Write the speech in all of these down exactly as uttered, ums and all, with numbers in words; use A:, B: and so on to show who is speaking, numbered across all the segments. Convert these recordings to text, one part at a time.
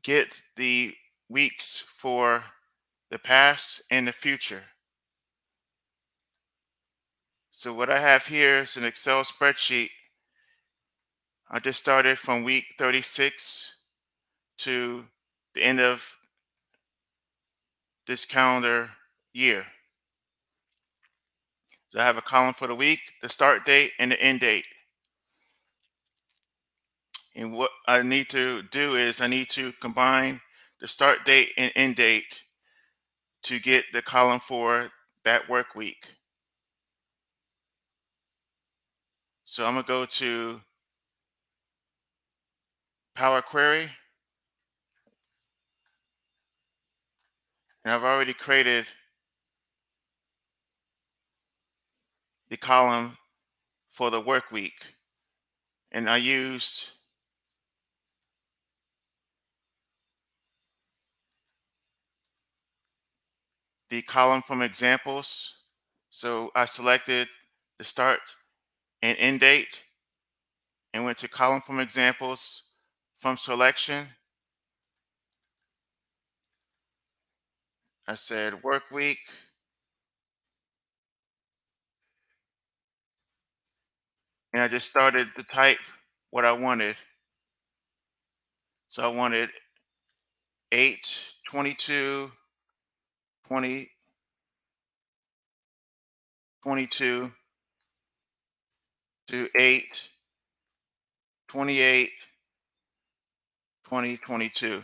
A: get the weeks for the past and the future. So what I have here is an Excel spreadsheet. I just started from week thirty-six to the end of this calendar year. So I have a column for the week, the start date, and the end date. And what I need to do is I need to combine the start date and end date to get the column for that work week. So I'm going to go to Power Query, and I've already created the column for the work week. And I used the column from examples. So I selected the start and end date and went to column from examples. From selection, I said work week, and I just started to type what I wanted. So I wanted eight, twenty-two, twenty, twenty-two to eight, twenty-eight, twenty, twenty-two.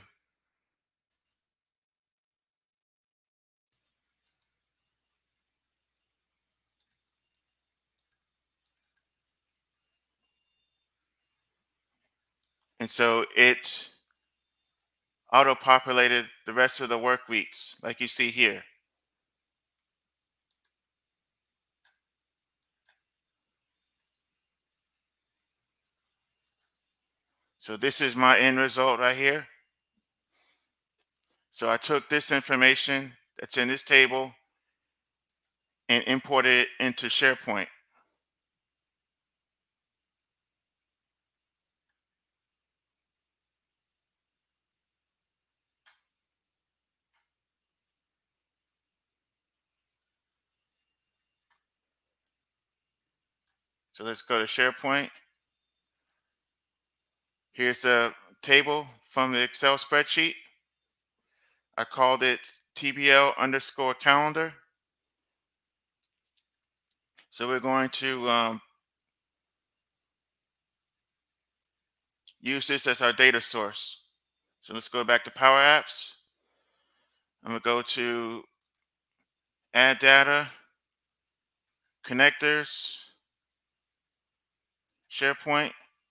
A: And so it auto-populated the rest of the work weeks, like you see here. So this is my end result right here. So I took this information that's in this table and imported it into SharePoint. So let's go to SharePoint. Here's the table from the Excel spreadsheet. I called it T B L underscore calendar. So we're going to um, use this as our data source. So let's go back to Power Apps. I'm going to go to Add Data, Connectors, SharePoint.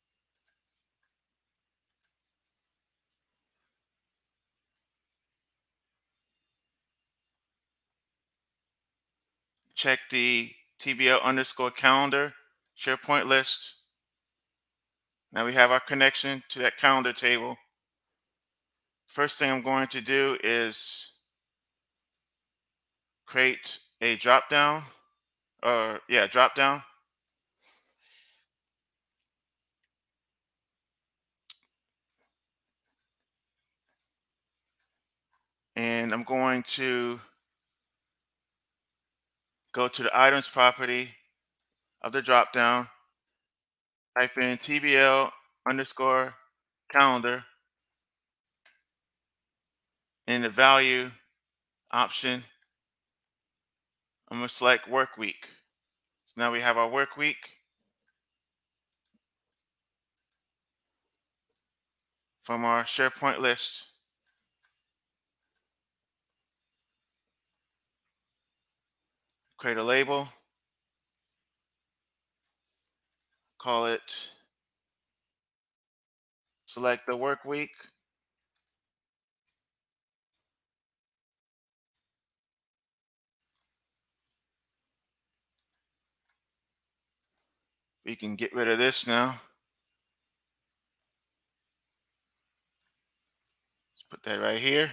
A: Check the T B L underscore calendar SharePoint list. Now we have our connection to that calendar table. First thing I'm going to do is create a drop down, or yeah, drop down. And I'm going to go to the items property of the drop down, type in T B L underscore calendar. In the value option, I'm going to select work week. So now we have our work week. From our SharePoint list. Create a label. Call it select the work week. We can get rid of this now. Let's put that right here.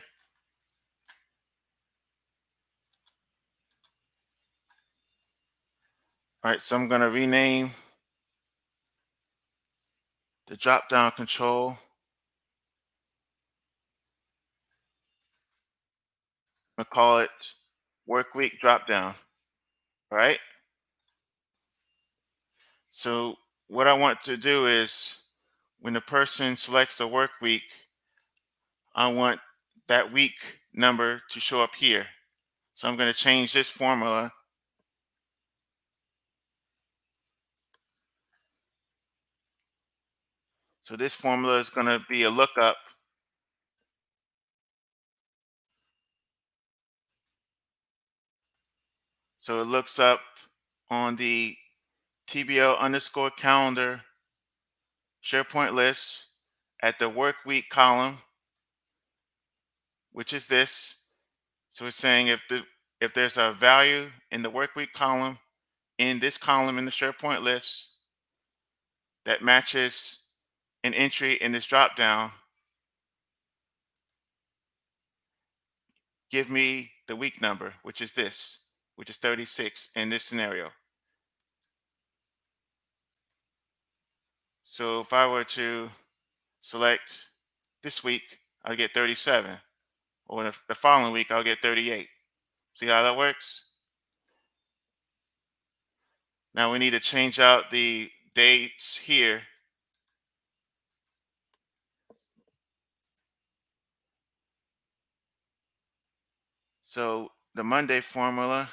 A: All right, so I'm going to rename the drop-down control I'm gonna call it work week drop down. All right. So what I want to do is when the person selects the work week, I want that week number to show up here. So I'm going to change this formula. So this formula is going to be a lookup. So it looks up on the T B O underscore calendar SharePoint list at the work week column, which is this. So it's saying if the if there's a value in the work week column in this column in the SharePoint list that matches an entry in this drop down, give me the week number, which is this, which is thirty-six in this scenario. So if I were to select this week, I'll get thirty-seven. Or the the following week, I'll get thirty-eight. See how that works? Now we need to change out the dates here. So the Monday formula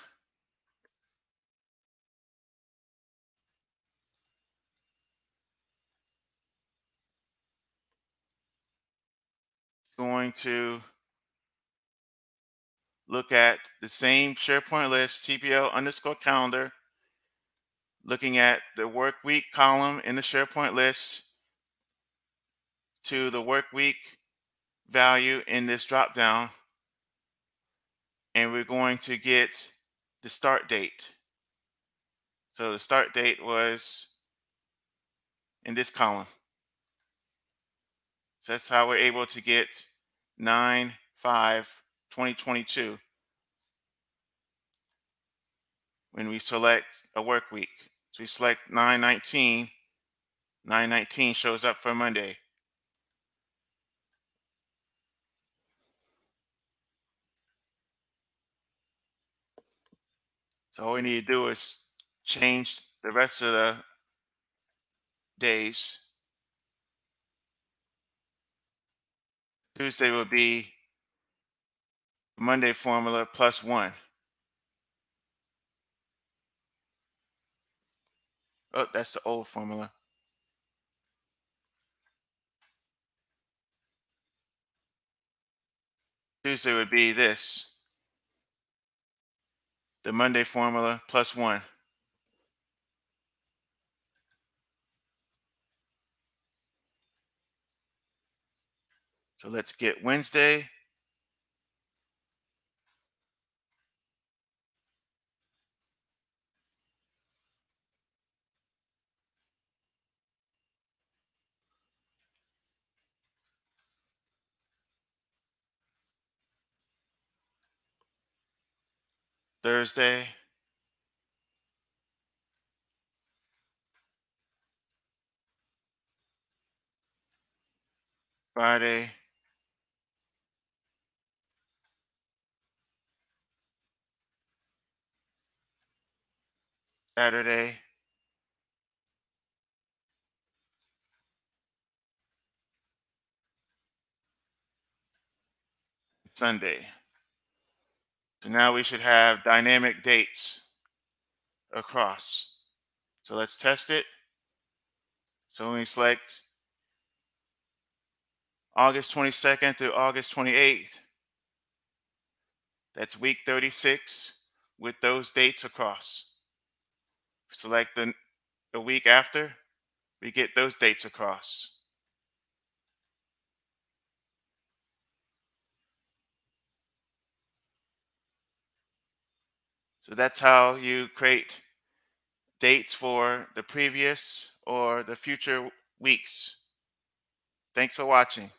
A: is going to look at the same SharePoint list, T P O underscore calendar, looking at the work week column in the SharePoint list to the work week value in this drop down, and we're going to get the start date. So the start date was in this column. So that's how we're able to get nine five twenty twenty-two when we select a work week. So we select nine nineteen, nine nineteen shows up for Monday. So all we need to do is change the rest of the days. Tuesday will be Monday formula plus one. Oh, that's the old formula. Tuesday would be this, the Monday formula plus one. So let's get Wednesday. Thursday. Friday. Saturday. Sunday. So now we should have dynamic dates across. So let's test it. So when we select August twenty-second through August twenty-eighth, that's week thirty-six with those dates across. Select the, the week after, we get those dates across. So that's how you create dates for the previous or the future weeks. Thanks for watching.